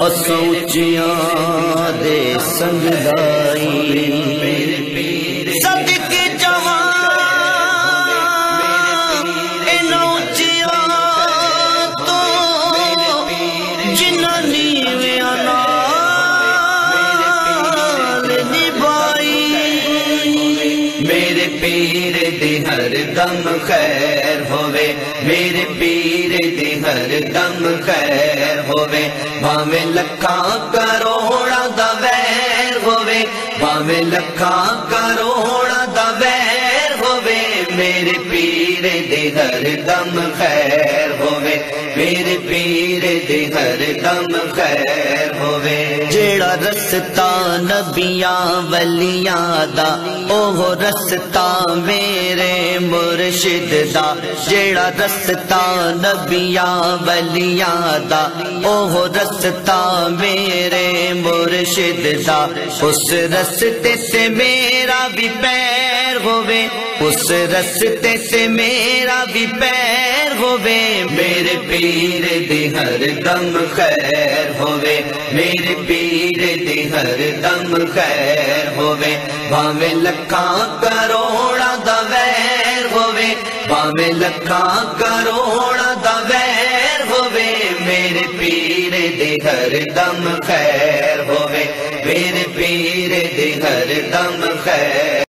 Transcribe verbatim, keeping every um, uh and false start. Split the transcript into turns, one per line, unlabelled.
اسوچیاں دے سنگ لائی صدقے جوان ان اچیاں تو جنہ نیویاں نال نبھائی میرے پیر دے ہر دم خیر ہووے میرے پیر دے ہر دم خیر ہووے بھاویں لکھاں کروڑاں دا ویر ہووے بھاویں لکھاں کروڑاں دا ویر ہووے میرے پیر دے ہر دم خیر ہووے میرے پیر دے ہر دم خیر ہووے جیڑا رستہ نبیاں ولیاں دا اوہ رستہ میرے مرشد دا جیڑا رستہ نبیاں ولیاں دا اوہ رستہ میرے مرشد دا اس رستے سے میرا بھی پیر ہووے اس رستے سے میرا بھی پیر ہووے میرے پیر دے ہر دم خیر ہووے میرے پیر دے ہر دم خیر ہووے بھاویں لکھاں کروڑاں دا ویر ہووے بھاویں لکھاں کروڑاں دا ویر ہووے میرے پیر دے ہر دم خیر ہووے میرے پیر دے ہر دم خیر